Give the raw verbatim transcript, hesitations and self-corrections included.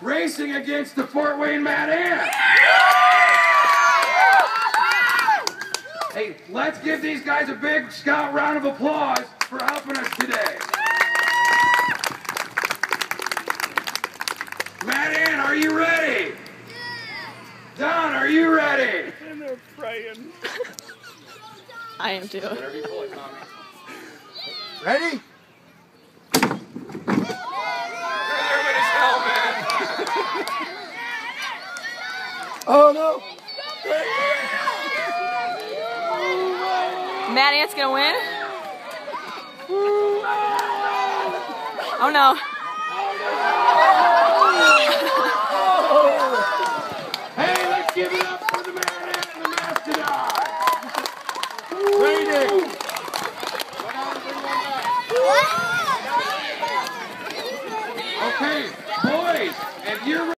racing against the Fort Wayne Mad Ant. Hey, let's give these guys a big scout round of applause for helping us today. Mad Ant, are you ready? Don, are you ready? And they're praying. I am too. Whatever you pull it, Tommy. Ready? Oh no! Mad Ant's gonna win? Oh no. Hey, let's give it up for the Mad Ant and the Mastodon! Ready? Okay,